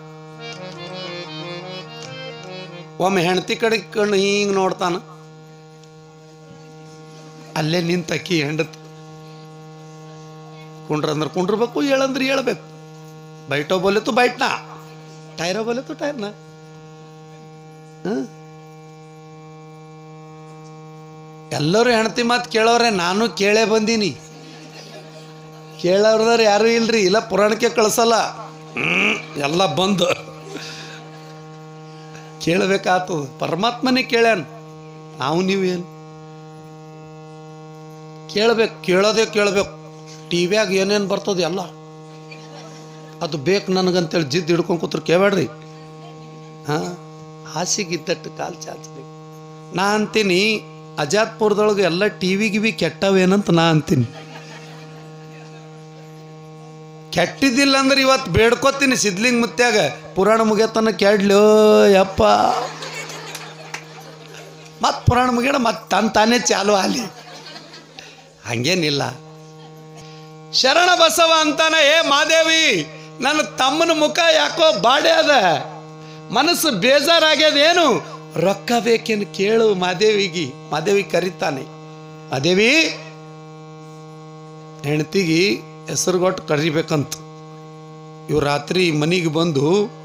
ಒಮ್ಮೆ ಹೆಂಡತಿ ಕಡೆ ಕಣ್ಣು ಹಿಂಗ್ ನೋಡ್ತಾನ, ಅಲ್ಲೇ ನಿಂತಕ್ಕಿ ಹೆಂಡತಿ. ಕುಂಡ್ರಂದ್ರೆ ಕುಂಡ್ರಬೇಕು, ಹೇಳಂದ್ರೆ ಹೇಳ್ಬೇಕು. ಬೈಟೋ ಬೋಲೆ ತು ಬೈಟ್ನಾ, ಟೈರೋ ಬೋಲೆ ತು ಟೈರ್ನಾ. ಎಲ್ಲರೂ ಹೆಂಡತಿ ಮಾತು ಕೇಳೋರೆ, ನಾನು ಕೇಳೇ ಬಂದೀನಿ. ಕೇಳೋರ್ದಾರ ಯಾರು ಇಲ್ರಿ, ಇಲ್ಲ ಪುರಾಣಕ್ಕೆ ಕಳಿಸಲ್ಲ. ಹ್ಮ್ ಎಲ್ಲ ಬಂದು ಕೇಳಬೇಕಾಗ್ತದ. ಪರಮಾತ್ಮನೇ ಕೇಳ್ಯಾನ, ನಾವು ನೀವೇನು ಕೇಳಬೇಕು. ಕೇಳೋದೇ ಕೇಳಬೇಕು. ಟಿ ವಿಯಾಗ ಏನೇನು ಬರ್ತದೆ ಎಲ್ಲ ಅದು ಬೇಕು ನನಗಂತೇಳಿ ಜಿದ್ದು ಹಿಡ್ಕೊಂಡು ಕೂತ್ರು ಕೇಳಬೇಡ್ರಿ. ಹಾಂ, ಹಾಸಿಗಿದ್ದಟ್ಟು ಕಾಲು ಚಾಚಬೇಕು. ನಾ ಅಂತೀನಿ ಅಜಾತ್ಪುರದೊಳಗೆ ಎಲ್ಲ ಟಿ ವಿ ಗಿವಿ ಕೆಟ್ಟವೇನಂತ ನಾ ಅಂತೀನಿ. ಕೆಟ್ಟಿದ್ದಿಲ್ಲ ಅಂದ್ರೆ ಇವತ್ತು ಬೇಡ್ಕೋತೀನಿ ಸಿದ್ಲಿಂಗ್ ಮುತ್ಯಾಗ, ಪುರಾಣ ಮುಗಿಯತನ ಕೆಡ್ಲೋ ಯಪ್ಪ. ಮತ್ತು ಪುರಾಣ ಮುಗಿಯೋಣ ಮತ್ತೆ ತನ್ ತಾನೇ ಚಾಲು ಆಲಿ. ಹಂಗೇನಿಲ್ಲ. ಶರಣ ಬಸವ ಅಂತಾನ, ಏ ಮಾದೇವಿ, ನನ್ನ ತಮ್ಮನ ಮುಖ ಯಾಕೋ ಬಾಡೆ ಅದ, ಮನಸ್ಸು ಬೇಜಾರಾಗ್ಯದೇನು, ರೊಕ್ಕ ಬೇಕೇನು ಕೇಳು ಮಾದೇವಿಗಿ. ಮಾದೇವಿ ಕರಿತಾನೆ, ಮಾದೇವಿ ಹೆಂಡತಿಗಿ ಹೆಸರುಗೊಟ್ಟು ಕರಿಬೇಕಂತ. ಇವ್ ರಾತ್ರಿ ಮನೆಗೆ ಬಂದು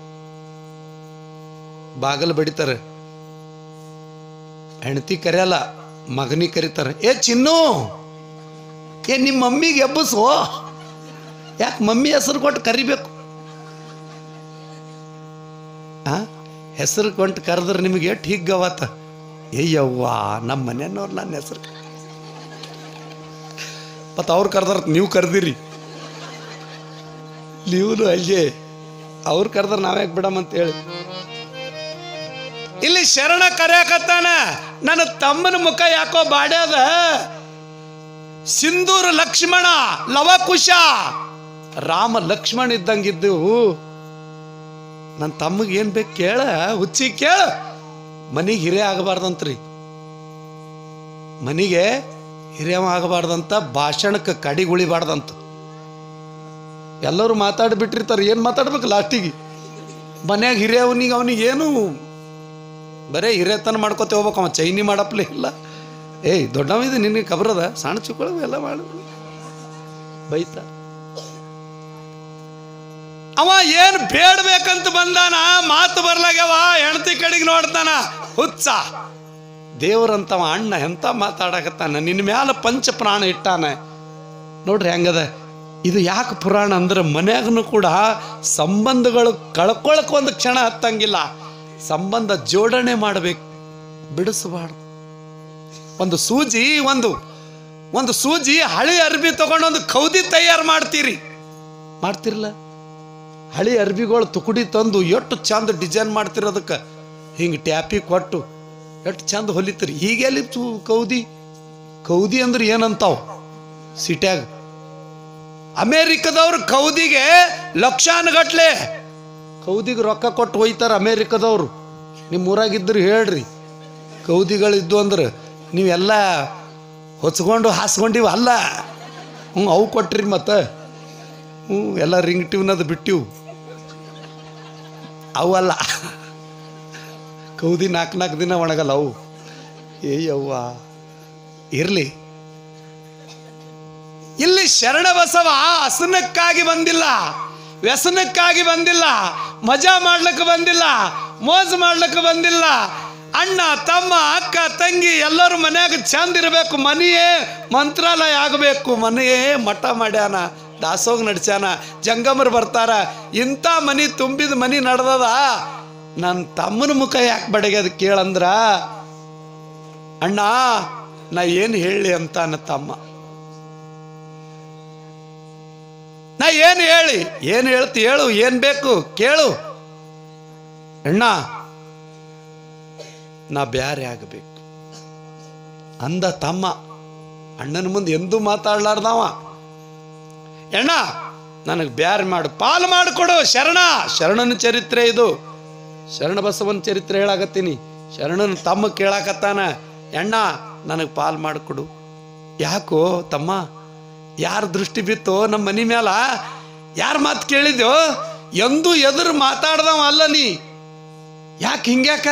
ಬಾಗಲು ಬಡಿತಾರೆ. ಹೆಂಡತಿ ಕರೆಯಲ್ಲ, ಮಗನಿಗೆ ಕರೀತಾರೆ. ಏ ಚಿನ್ನು, ಏ ನಿಮ್ಮ ಮಮ್ಮಿಗೆ ಎಬ್ಬಸು, ಯಾಕೆ ಮಮ್ಮಿ ಹೆಸರು ಕೊಟ್ಟು ಕರಿಬೇಕು? ಆ ಹೆಸರು ಕೊಟ್ಟು ಕರೆದ್ರೆ ನಿಮಗೆ ಎಷ್ಟು ಹಿಗ್ಗವತ್ತ. ಏಯ್ಯವ್ವ, ನಮ್ಮ ಮನೆಯವ್ರು ನನ್ನ ಹೆಸರು ಮತ್ತು ಅವ್ರು ಕರೆದ್ರ ನೀವು ಕರೆದಿರಿ. ನೀವು ಅಲ್ಲಿಗೆ ಅವ್ರು ಕರೆದ್ರೆ ನಾವ್ಯಾಕೆ ಬಿಡಮಂತ ಹೇಳಿ. ಇಲ್ಲಿ ಶರಣ ಕರೆಯಕತ್ತಾನ, ನನ್ನ ತಮ್ಮನ ಮುಖ ಯಾಕೋ ಬಾಡ್ಯಾದ, ಸಿಂಧೂರ ಲಕ್ಷ್ಮಣ ಲವಕುಶ ರಾಮ ಲಕ್ಷ್ಮಣ ಇದ್ದಂಗಿದ್ದೆವು. ನನ್ನ ತಮ್ಮಗೆ ಏನ್ ಬೇಕು ಕೇಳ, ಹುಚ್ಚಿ ಕೇಳ. ಮನಿಗೆ ಹಿರಿಯ ಆಗಬಾರ್ದಂತ್ರಿ, ಮನಿಗೆ ಹಿರಿಯವ ಆಗಬಾರ್ದಂತ, ಭಾಷಣಕ್ಕೆ ಕಡಿಗುಳಿಬಾರ್ದಂತ. ಎಲ್ಲರೂ ಮಾತಾಡ್ಬಿಟ್ಟಿರ್ತಾರೆ, ಏನು ಮಾತಾಡ್ಬೇಕು ಲಾಸ್ಟಿಗೆ? ಮನ್ಯಾಗ ಹಿರಿಯವನಿಗೆ ಅವನಿಗೆ ಏನು ಬರೇ ಹಿರಿಯತನ ಮಾಡ್ಕೊತ ಹೋಗ್ಬೇಕು. ಅವ ಚೈನಿ ಮಾಡಪ್ಲೇ ಇಲ್ಲ. ಏಯ್ ದೊಡ್ಡವ ಇದು ನಿನಗೆ ಖಬರದ, ಸಣ್ಣ ಚಿಕ್ಕಳು ಎಲ್ಲ ಮಾಡು ಬೈತ. ಅವ ಏನು ಬೇಡ್ಬೇಕಂತ ಬಂದಾನ, ಮಾತು ಬರ್ಲಾಗ್ಯವ, ಹೆಂಡತಿ ಕಡೆಗೆ ನೋಡ್ತಾನ, ಹುಚ್ಚ. ದೇವ್ರಂತವ ಅಣ್ಣ ಎಂತ ಮಾತಾಡಕತ್ತಾನ, ನಿನ್ನ ಮ್ಯಾಲ ಪಂಚ ಪ್ರಾಣ ಇಟ್ಟಾನ. ನೋಡ್ರಿ ಹೆಂಗದ ಇದು. ಯಾಕೆ ಪುರಾಣ ಅಂದ್ರೆ ಮನ್ಯಾಗನು ಕೂಡ ಸಂಬಂಧಗಳು ಕಳ್ಕೊಳಕ್ ಒಂದು ಕ್ಷಣ ಹತ್ತಂಗಿಲ್ಲ. ಸಂಬಂಧ ಜೋಡಣೆ ಮಾಡಬೇಕು, ಬಿಡಿಸಬಾರ್ದು. ಒಂದು ಸೂಜಿ ಒಂದು ಒಂದು ಸೂಜಿ ಹಳಿ ಅರ್ಬಿ ತಗೊಂಡು ಒಂದು ಕೌದಿ ತಯಾರು ಮಾಡ್ತೀರಿ, ಮಾಡ್ತಿರಲ್ಲ? ಹಳಿ ಅರ್ಬಿಗಳು ತುಕುಡಿ ತಂದು ಎಷ್ಟು ಚಂದ ಡಿಸೈನ್ ಮಾಡ್ತಿರೋದಕ್ಕೆ ಹಿಂಗೆ ಟ್ಯಾಪಿ ಕೊಟ್ಟು ಎಷ್ಟು ಚಂದ ಹೊಲಿತೀರಿ. ಹೀಗೆಲ್ಲಿ ಕೌದಿ ಕೌದಿ ಅಂದ್ರೆ ಏನಂತಾವ್ ಸಿಟ್ಯಾಗ? ಅಮೇರಿಕದವ್ರು ಕೌದಿಗೆ ಲಕ್ಷಾನುಗಟ್ಲೆ ಕೌದಿಗೆ ರೊಕ್ಕ ಕೊಟ್ಟು ಹೋಯ್ತಾರ ಅಮೇರಿಕದವ್ರು. ನಿಮ್ಮ ಊರಾಗಿದ್ದರು ಹೇಳ್ರಿ, ಕೌದಿಗಳಿದ್ದು ಅಂದ್ರೆ ನೀವೆಲ್ಲ ಹೊಚ್ಕೊಂಡು ಹಾಸ್ಕೊಂಡಿವ ಅಲ್ಲ. ಹ್ಞೂ ಅವು ಕೊಟ್ರಿ ಮತ್ತು ಹ್ಞೂ ಎಲ್ಲ ರಿಂಗ್ ಟ್ಯೂನದು ಬಿಟ್ಟಿವು ಅವಲ್ಲ. ಕೌದಿ ನಾಲ್ಕು ನಾಲ್ಕು ದಿನ ಒಣಗಲ್ಲ ಅವು. ಏಯವ್ವ ಇರಲಿ. ಇಲ್ಲಿ ಶರಣ ಬಸವ ಹಸನಕ್ಕಾಗಿ ಬಂದಿಲ್ಲ, ವ್ಯಸನಕ್ಕಾಗಿ ಬಂದಿಲ್ಲ, ಮಜಾ ಮಾಡ್ಲಿಕ್ಕೆ ಬಂದಿಲ್ಲ, ಮೋಜು ಮಾಡ್ಲಿಕ್ಕೆ ಬಂದಿಲ್ಲ. ಅಣ್ಣ ತಮ್ಮ ಅಕ್ಕ ತಂಗಿ ಎಲ್ಲರೂ ಮನ್ಯಾಗ ಚಂದ ಇರಬೇಕು, ಮನೆಯೇ ಮಂತ್ರಾಲಯ ಆಗಬೇಕು, ಮನೆಯೇ ಮಠ ಮಾಡ್ಯಾನ. ದಾಸೋಗ ನಡ್ಸ್ಯಾನ, ಜಂಗಮರು ಬರ್ತಾರ, ಇಂಥ ಮನಿ ತುಂಬಿದ ಮನಿ ನಡೆದದ. ನನ್ನ ತಮ್ಮನ ಮುಖ ಯಾಕೆ ಬಡಗ್ಯದ ಕೇಳಂದ್ರ, ಅಣ್ಣ ನಾ ಏನು ಹೇಳಿ ಅಂತ ನನ್ನ ತಮ್ಮ. ನಾ ಏನು ಹೇಳಿ, ಏನು ಹೇಳ್ತಿ ಹೇಳು, ಏನು ಬೇಕು ಕೇಳು. ಅಣ್ಣ ನಾ ಬ್ಯಾರೆ ಆಗಬೇಕು ಅಂದ ತಮ್ಮ. ಅಣ್ಣನ ಮುಂದೆ ಎಂದೂ ಮಾತಾಡ್ಲಾರ್ದವ, ಅಣ್ಣ ನನಗೆ ಬ್ಯಾರೆ ಮಾಡು, ಪಾಲು ಮಾಡಿಕೊಡು ಶರಣ. ಶರಣನ ಚರಿತ್ರೆ ಇದು, ಶರಣ ಬಸವನ ಚರಿತ್ರೆ ಹೇಳಾಕತ್ತೀನಿ. ಶರಣನ ತಮ್ಮ ಕೇಳಾಕತ್ತಾನ, ಅಣ್ಣ ನನಗೆ ಪಾಲು ಮಾಡಿಕೊಡು. ಯಾಕೋ ತಮ್ಮ, ಯಾರ ದೃಷ್ಟಿ ಬಿತ್ತೋ ನಮ್ಮ ಮನೆ ಮ್ಯಾಲ? ಯಾರ ಮಾತು ಕೇಳಿದ್ಯೋ? ಎಂದೂ ಎದುರು ಮಾತಾಡ್ದವ ಅಲ್ಲ ನೀ, ಯಾಕೆ ಹಿಂಗ್ಯಾಕ?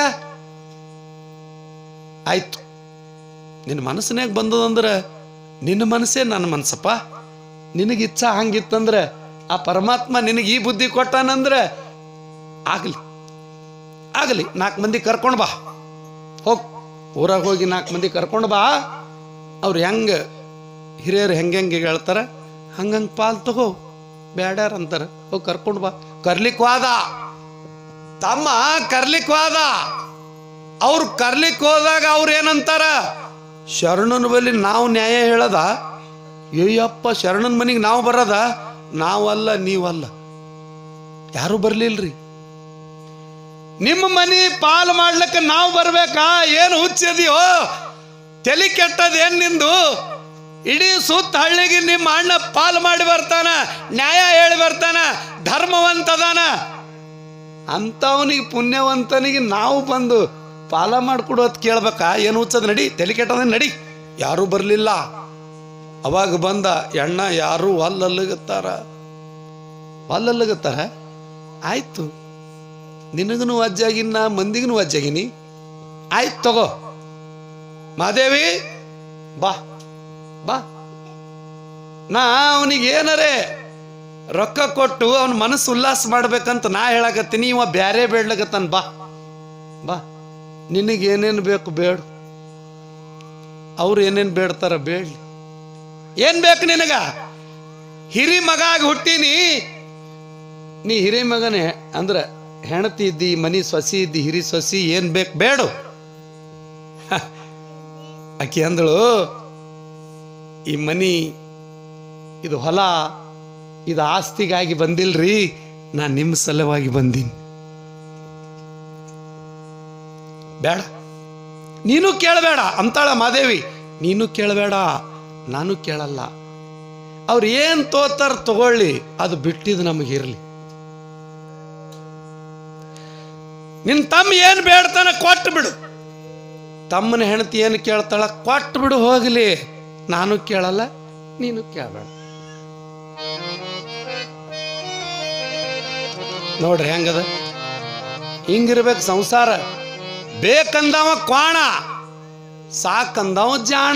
ಆಯ್ತು, ನಿನ್ನ ಮನಸ್ಸಿನಾಗ ಬಂದದಂದ್ರೆ ನಿನ್ನ ಮನಸ್ಸೇ ನನ್ನ ಮನಸ್ಸಪ್ಪ. ನಿನಗೆ ಇಚ್ಛಾ ಹಂಗಿತ್ತಂದ್ರೆ ಆ ಪರಮಾತ್ಮ ನಿನಗೆ ಈ ಬುದ್ಧಿ ಕೊಟ್ಟಾನಂದ್ರೆ ಆಗಲಿ ಆಗಲಿ, ನಾಲ್ಕು ಮಂದಿ ಕರ್ಕೊಂಡು ಬಾ, ಹೋಗಿ ಊರಾಗ ಹೋಗಿ ನಾಲ್ಕು ಮಂದಿ ಕರ್ಕೊಂಡು ಬಾ. ಅವ್ರು ಹೆಂಗೆ ಹಿರಿಯರು ಹೆಂಗೆ ಹೆಂಗೆ ಹೇಳ್ತಾರೆ ಹಂಗಂಗೆ ಪಾಲ್ ತಗೋ, ಬ್ಯಾಡ್ಯಾರ ಅಂತಾರೆ, ಹೋಗಿ ಕರ್ಕೊಂಡು ಬಾ. ಕರ್ಲಿಕ್ಕೆ ವಾದ ತಮ್ಮ, ಕರ್ಲಿಕ್ಕೆ ವಾದ. ಅವ್ರು ಕರ್ಲಿಕ್ಕೆ ಹೋದಾಗ ಅವ್ರು ಏನಂತಾರ, ಶರಣನ ಬಳಿ ನಾವು ನ್ಯಾಯ ಹೇಳದ? ಅಯ್ಯಪ್ಪ, ಶರಣನ ಮನೆಗೆ ನಾವು ಬರೋದ? ನಾವಲ್ಲ ನೀವಲ್ಲ, ಯಾರು ಬರ್ಲಿಲ್ರಿ. ನಿಮ್ಮ ಮನೆ ಪಾಲು ಮಾಡ್ಲಿಕ್ಕೆ ನಾವು ಬರ್ಬೇಕಾ? ಏನು ಹುಚ್ಚದಿಯೋ, ತಲೆ ಕೆಟ್ಟದೇನು ನಿಂದು? ಇಡೀ ಸುತ್ತ ಹಳ್ಳಿಗೆ ನಿಮ್ಮ ಅಣ್ಣ ಪಾಲು ಮಾಡಿ ಬರ್ತಾನ, ನ್ಯಾಯ ಹೇಳಿ ಬರ್ತಾನ, ಧರ್ಮವಂತದಾನ. ಅಂಥವನಿಗೆ ಪುಣ್ಯವಂತನಿಗೆ ನಾವು ಬಂದು ಪಾಲ ಮಾಡಿಕೊಡೋದು ಕೇಳ್ಬೇಕಾ? ಏನು ಹುಚ್ಚದ? ನಡಿ, ತಲೆ ಕೆಟ್ಟದ ನಡಿ. ಯಾರೂ ಬರಲಿಲ್ಲ. ಅವಾಗ ಬಂದ ಎಣ್ಣ, ಯಾರು ಅಲ್ಲಲ್ಲಗತ್ತಾರ ಅಲ್ಲಲ್ಲಗತ್ತಾರ ಆಯ್ತು, ನಿನಗೂ ವಜ್ಜಾಗಿನ, ಮಂದಿಗೂ ವಜ್ಜಾಗಿನಿ. ಆಯ್ತು ತಗೋ ಮಾದೇವಿ, ಬಾ ಬಾ. ನಾ ಅವನಿಗೆ ಏನರೇ ರೊಕ್ಕ ಕೊಟ್ಟು ಅವನ ಮನಸ್ಸು ಉಲ್ಲಾಸ ಮಾಡ್ಬೇಕಂತ ನಾ ಹೇಳಕತ್ತೀನಿ, ಇವ ಬ್ಯಾರೆ ಬೇಡ್ಲಕತ್ತಾನ. ಬಾ ಬಾ, ನಿನಗೇನೇನು ಬೇಕು ಬೇಡು, ಅವ್ರು ಏನೇನು ಬೇಡ್ತಾರ ಬೇಡ್ಲಿ. ಏನ್ ಬೇಕು ನಿನಗ? ಹಿರಿ ಮಗ ಆಗಿ ಹುಟ್ಟೀನಿ, ನೀ ಹಿರಿ ಮಗನೇ ಅಂದ್ರೆ ಹೆಣತಿ ಇದ್ದಿ, ಮನಿ ಸೊಸಿ ಇದ್ದಿ, ಹಿರಿ ಸೊಸಿ, ಏನ್ ಬೇಕು ಬೇಡು. ಆಕಿ ಅಂದಳು, ಈ ಮನಿ ಇದು ಹೊಲ ಇದು ಆಸ್ತಿಗಾಗಿ ಬಂದಿಲ್ರಿ, ನಾ ನಿಮ್ಮ ಸಲುವಾಗಿ ಬಂದೀನಿ. ಬೇಡ, ನೀನು ಕೇಳಬೇಡ ಅಂತಾಳ ಮಾದೇವಿ. ನೀನು ಕೇಳಬೇಡ, ನಾನು ಕೇಳಲ್ಲ. ಅವ್ರು ಏನು ತೋತಾರ ತಗೊಳ್ಳಿ, ಅದು ಬಿಟ್ಟಿದ್ದು ನಮಗಿರಲಿ. ನಿನ್ನ ತಮ್ಮ ಏನು ಬೇಡ್ತಾನ ಕೊಟ್ಟು ಬಿಡು. ತಮ್ಮನ ಹೆಂಡತಿ ಏನು ಕೇಳ್ತಾಳ ಕೊಟ್ಟು ಬಿಡು, ಹೋಗಲಿ. ನಾನು ಕೇಳಲ್ಲ, ನೀನು ಕೇಳಬೇಡ. ನೋಡ್ರಿ ಹೆಂಗದ, ಹಿಂಗಿರ್ಬೇಕು ಸಂಸಾರ. ಬೇಕಂದವ ಕ್ವಾಣ, ಸಾಕಂದವ ಜಾಣ.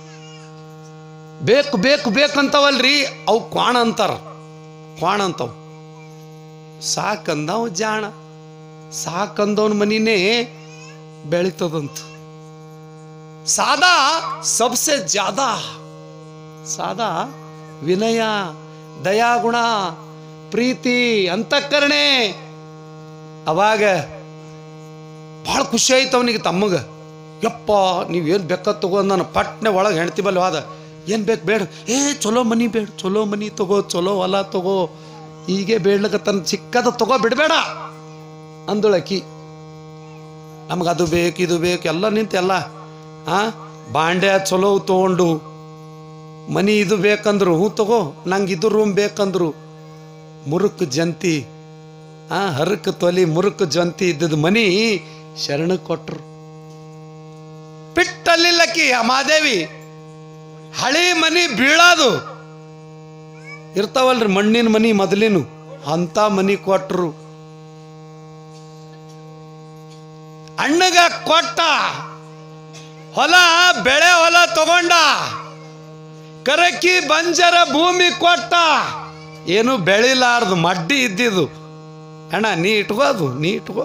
ಬೇಕು ಬೇಕು ಬೇಕಂತವಲ್ರಿ, ಅವು ಕ್ವಾಣ ಅಂತಾರ, ಕ್ವಾಣ ಅಂತವ್. ಸಾಕಂದವ ಜಾಣ, ಸಾಕಂದವನ ಮನಿನೇ ಬೆಳಿತದಂತ. ಸಾದಾ ಸಬ್ಸೆ ಜ್ಯಾದಾ, ಸಾದಾ ವಿನಯ, ದಯಾಗುಣ, ಪ್ರೀತಿ, ಅಂತಃಕರಣೆ. ಅವಾಗ ಭಾಳ ಖುಷಿ ಆಯ್ತು ಅವನಿಗೆ, ತಮ್ಮಗ. ಯಪ್ಪ ನೀವೇನು ಬೇಕಾದ ತಗೋ ನಾನು ಪಟ್ನೆ ಒಳಗೆ ಹೆಣ್ತಿ ಬಲ್ಲಿ ಹೋದ. ಏನು ಬೇಕು ಬೇಡ, ಏ ಚಲೋ ಮನಿ ಬೇಡ, ಚಲೋ ಮನಿ ತಗೋ, ಚಲೋ ಹೊಲ ತಗೋ, ಹೀಗೆ ಬೇಡ್ಲಕ್ಕ ತನ್ನ ಚಿಕ್ಕದ ತಗೋ, ಬಿಡಬೇಡ ಅಂದಳಕಿ. ನಮ್ಗೆ ಅದು ಬೇಕು ಇದು ಬೇಕು ಎಲ್ಲ ನಿಂತೆಲ್ಲ. ಹಾಂ, ಬಾಂಡ್ಯ ಚಲೋ ತೊಗೊಂಡು ಮನಿ ಇದು ಬೇಕಂದ್ರು ಹ್ಞೂ ತಗೋ, ನಂಗೆ ಇದು ರೂಮ್ ಬೇಕಂದ್ರು. ಮುರುಕ್ ಜಂತಿ, ಹಾಂ ಹರಕ್ ತೊಲಿ ಮುರುಕ್ ಜಂತಿ ಇದ್ದದ ಮನಿ ಶರಣ ಕೊಟ್ರು. ಪಿಟ್ಟಲ್ಲಿಲ್ಲಕ್ಕಿ ಆ ಮಾದೇವಿ. ಹಳಿ ಮನಿ ಬೀಳಾದು ಇರ್ತಾವಲ್ರಿ, ಮಣ್ಣಿನ ಮನಿ ಮೊದಲಿನು, ಅಂತ ಮನಿ ಕೊಟ್ರು. ಅಣ್ಣಗ ಕೊಟ್ಟ ಹೊಲ, ಬೆಳೆ ಹೊಲ ತಗೊಂಡ. ಕರಕಿ ಬಂಜರ ಭೂಮಿ ಕೊಟ್ಟ, ಏನು ಬೆಳಿಲಾರ್ದು ಮಡ್ಡಿ ಇದ್ದಿದ್ದು. ಅಣ್ಣ ನೀ ಇಟ್ಕೋ, ಅದು ನೀ ಇಟ್ಕೋ.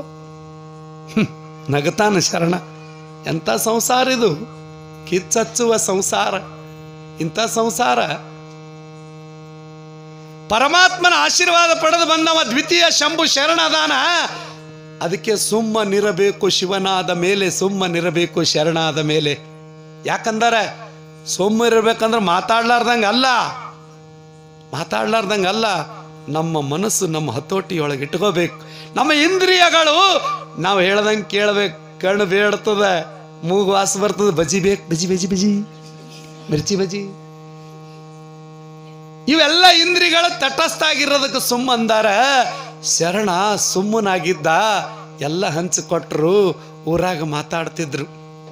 ನಗತಾನ ಶರಣ. ಎಂಥ ಸಂಸಾರ ಇದು, ಕಿಚ್ಚಚ್ಚುವ ಸಂಸಾರ. ಇಂಥ ಸಂಸಾರ ಪರಮಾತ್ಮನ ಆಶೀರ್ವಾದ ಪಡೆದು ಬಂದವ ದ್ವಿತೀಯ ಶಂಭು ಶರಣದಾನ. ಅದಕ್ಕೆ ಸುಮ್ಮನಿರಬೇಕು ಶಿವನಾದ ಮೇಲೆ, ಸುಮ್ಮನಿರಬೇಕು ಶರಣಾದ ಮೇಲೆ. ಯಾಕಂದರೆ ಸುಮ್ಮನಿರ್ಬೇಕಂದ್ರೆ ಮಾತಾಡ್ಲಾರ್ದಂಗೆ ಅಲ್ಲ, ಮಾತಾಡ್ಲಾರ್ದಂಗೆ ಅಲ್ಲ. ನಮ್ಮ ಮನಸ್ಸು ನಮ್ಮ ಹತೋಟಿಯೊಳಗೆ ಇಟ್ಕೋಬೇಕು. ನಮ್ಮ ಇಂದ್ರಿಯಗಳು ನಾವು ಹೇಳ್ದಂಗೆ ಕೇಳಬೇಕು. ಕಣ್ಣು ಬೇಡ್ತದೆ, ಮೂಗು ವಾಸ ಬರ್ತದೆ, ಬಜಿ ಬೇಕು, ಬಜಿ ಬಜಿ ಬಜಿ ಮಿರ್ಚಿ ಬಜಿ. ಇವೆಲ್ಲ ಇಂದ್ರಿಯಗಳು ತಟಸ್ಥ ಆಗಿರೋದಕ್ಕೆ ಸುಮ್ಮ ಅಂದಾರ. ಶರಣ ಸುಮ್ಮನಾಗಿದ್ದ, ಎಲ್ಲ ಹಂಚಿಕೊಟ್ರು, ಊರಾಗ ಮಾತಾಡ್ತಿದ್ರು.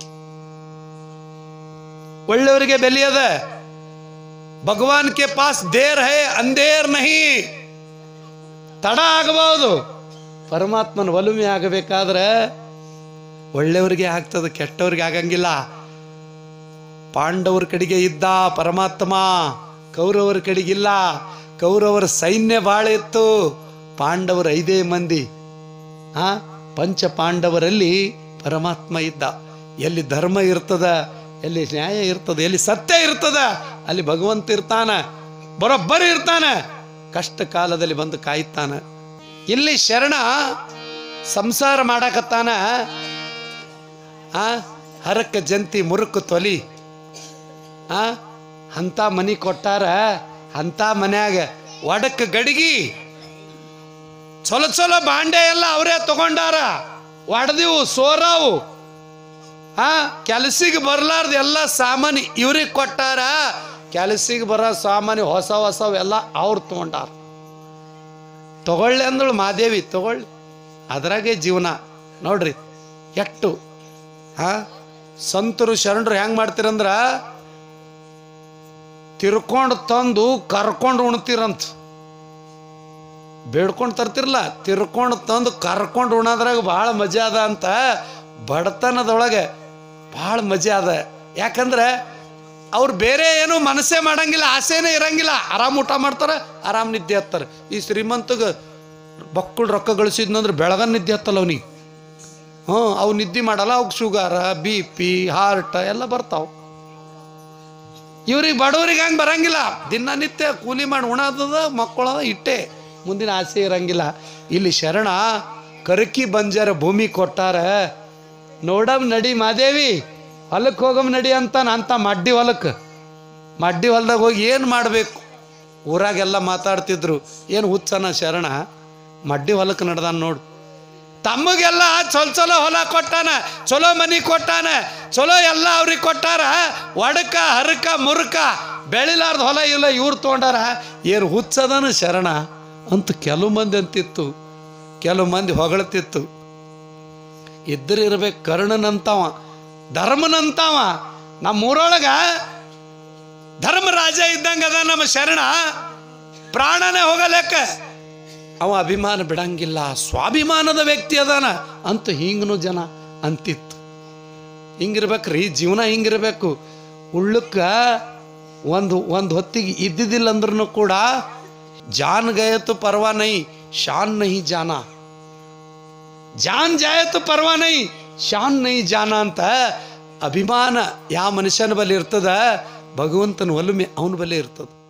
ಒಳ್ಳೆಯವರಿಗೆ ಬೆಲೆ ಅದ. ಭಗವಾನ್ ಕೆ ಪಾಸ್ ದೇರ್ ಹೈ ಅಂದೇರ್ ನಹಿ. ತಡ ಆಗಬಹುದು, ಪರಮಾತ್ಮನ ಒಲುಮೆ ಆಗಬೇಕಾದ್ರೆ ಒಳ್ಳೆಯವರಿಗೆ ಆಗ್ತದೆ, ಕೆಟ್ಟವ್ರಿಗೆ ಆಗಂಗಿಲ್ಲ. ಪಾಂಡವರ ಕಡೆಗೆ ಇದ್ದ ಪರಮಾತ್ಮ, ಕೌರವರ ಕಡೆಗಿಲ್ಲ. ಕೌರವರ ಸೈನ್ಯ ಭಾಳ ಇತ್ತು, ಪಾಂಡವರು ಐದೇ ಮಂದಿ. ಆ ಪಂಚ ಪಾಂಡವರಲ್ಲಿ ಪರಮಾತ್ಮ ಇದ್ದ. ಎಲ್ಲಿ ಧರ್ಮ ಇರ್ತದ, ಎಲ್ಲಿ ನ್ಯಾಯ ಇರ್ತದ, ಎಲ್ಲಿ ಸತ್ಯ ಇರ್ತದ, ಅಲ್ಲಿ ಭಗವಂತ ಇರ್ತಾನ, ಬರೋಬ್ಬರಿ ಇರ್ತಾನ. ಕಷ್ಟ ಕಾಲದಲ್ಲಿ ಬಂದು ಕಾಯ್ತಾನ. ಇಲ್ಲಿ ಶರಣ ಸಂಸಾರ ಮಾಡಕತ್ತಾನ. ಆ ಹರಕ ಜಂತಿ ಮುರುಕು ತೊಲಿ. ಆ ಅಂತ ಮನಿ ಕೊಟ್ಟಾರ, ಅಂತ ಮನ್ಯಾಗ ಒಡಕ್ ಗಡಿಗಿ ಚಲೋ ಚಲೋ ಬಾಂಡೆ ಎಲ್ಲ ಅವರೇ ತಗೊಂಡಾರ. ಒಡೆದಿವು ಸೋರಾವು. ಆ ಕೆಲಸಿಗೆ ಬರ್ಲಾರ್ದು ಎಲ್ಲ ಸಾಮಾನು ಇವ್ರಿಗೆ ಕೊಟ್ಟಾರ. ಕೆಲಸಿಗೆ ಬರೋ ಸಾಮಾನು ಹೊಸ ಹೊಸವೆಲ್ಲ ಅವ್ರು ತಗೊಂಡಾರ. ತಗೊಳ್ಳಿ ಅಂದಳು ಮಾದೇವಿ, ತಗೊಳ್ಳಿ. ಅದ್ರಾಗೆ ಜೀವನ ನೋಡ್ರಿ ಎಷ್ಟು. ಆ ಸಂತರು ಶರಣರು ಹೆಂಗ್ ಮಾಡ್ತೀರಂದ್ರ ತಿರ್ಕೊಂಡು ತಂದು ಕರ್ಕೊಂಡು ಉಣ್ತೀರಂತ. ಬೇಡ್ಕೊಂಡು ತರ್ತಿರಲ್ಲ, ತಿರ್ಕೊಂಡು ತಂದು ಕರ್ಕೊಂಡು ಉಣೋದ್ರಾಗ ಭಾಳ ಮಜಾ ಅದ ಅಂತ. ಬಡತನದೊಳಗೆ ಭಾಳ ಮಜಾ ಅದ. ಯಾಕಂದ್ರೆ ಅವ್ರು ಬೇರೆ ಏನು ಮನಸ್ಸೇ ಮಾಡಂಗಿಲ್ಲ, ಆಸೆನೇ ಇರಂಗಿಲ್ಲ. ಆರಾಮ್ ಊಟ ಮಾಡ್ತಾರೆ, ಆರಾಮ್ ನಿದ್ದೆ ಹತ್ತಾರೆ. ಈ ಶ್ರೀಮಂತಗೆ ಬಕ್ಕಳು ರೊಕ್ಕ ಗಳಿಸಿದ್ನಂದ್ರೆ ಬೆಳಗನ್ ನಿದ್ದೆ ಹತ್ತಲ್ಲ ಅವನಿಗೆ. ಹ್ಞೂ ಅವು ನಿದ್ದೆ ಮಾಡಲ್ಲ, ಅವ್ಗೆ ಶುಗರ, ಬಿ ಪಿ, ಹಾರ್ಟ್ ಎಲ್ಲ ಬರ್ತಾವ. ಇವ್ರಿಗೆ ಬಡವ್ರಿಗೆ ಹಂಗೆ ಬರಂಗಿಲ್ಲ. ದಿನನಿತ್ಯ ಕೂಲಿ ಮಾಡಿ ಉಣೋದದ, ಮಕ್ಕಳದ, ಇಟ್ಟೆ, ಮುಂದಿನ ಆಸೆ ಇರಂಗಿಲ್ಲ. ಇಲ್ಲಿ ಶರಣ ಕರಕಿ ಬಂಜಾರ ಭೂಮಿ ಕೊಟ್ಟಾರ. ನೋಡಮ್ ನಡಿ ಮಾದೇವಿ, ಹೊಲಕ್ಕೆ ಹೋಗಮ್ ನಡಿ ಅಂತಾನ. ಅಂತ ಮಡ್ಡಿ ಹೊಲಕ್ಕೆ, ಮಡ್ಡಿ ಹೊಲದಾಗ ಹೋಗಿ ಏನು ಮಾಡಬೇಕು? ಊರಾಗೆಲ್ಲ ಮಾತಾಡ್ತಿದ್ರು, ಏನು ಹುಚ್ಚನ ಶರಣ ಮಡ್ಡಿ ಹೊಲಕ್ಕೆ ನಡೆದಾನ ನೋಡು. ತಮ್ಮಗೆಲ್ಲ ಚಲೋ ಚಲೋ ಹೊಲ ಕೊಟ್ಟಾನ, ಚಲೋ ಮನಿ ಕೊಟ್ಟಾನ, ಚಲೋ ಎಲ್ಲ ಅವ್ರಿಗೆ ಕೊಟ್ಟಾರ. ಒಡಕ ಹರಕ ಮುರುಕ ಬೆಳಿಲಾರ್ದ ಹೊಲ ಇಲ್ಲ ಇವ್ರು ತೊಗೊಂಡಾರ. ಏನು ಹುಚ್ಚದನ ಶರಣ ಅಂತ ಕೆಲವು ಮಂದಿ ಅಂತಿತ್ತು, ಕೆಲವು ಮಂದಿ ಹೊಗಳತಿತ್ತು. ಇದ್ರಿರ್ಬೇಕು ಕರ್ಣನಂತವ, ಧರ್ಮನಂತವ. ನಮ್ಮೂರೊಳಗ ಧರ್ಮರಾಜ ಇದ್ದಂಗೆ ಅದ ನಮ್ಮ ಶರಣ. ಪ್ರಾಣನೇ ಹೋಗಲೆಕ್ಕ ಅವ ಅಭಿಮಾನ ಬಿಡಂಗಿಲ್ಲ, ಸ್ವಾಭಿಮಾನದ ವ್ಯಕ್ತಿ ಅದಾನ ಅಂತ ಹಿಂಗನು ಜನ ಅಂತಿತ್ತು. ಹಿಂಗಿರ್ಬೇಕ್ರಿ ಜೀವನ, ಹಿಂಗಿರ್ಬೇಕು. ಉಳ್ಳಕ್ಕ ಒಂದು ಒಂದು ಹೊತ್ತಿಗೆ ಇದ್ದಿದ್ದಿಲ್ಲ ಅಂದ್ರೂ ಕೂಡ ಜಾನ್ ಗಯತು ಪರ್ವಾ ನೈ ಶಾನ್ ನಹಿ ಜಾನ, ಜಾನ್ ಜಾಯತು ಪರ್ವಾ ನೈ ಶಾನ್ ನಹಿ ಜಾನ ಅಂತ ಅಭಿಮಾನ ಯಾವ ಮನುಷ್ಯನ ಬಳಿ ಇರ್ತದ, ಭಗವಂತನ ಒಲುಮೆ ಅವನ ಬಳಿ ಇರ್ತದ.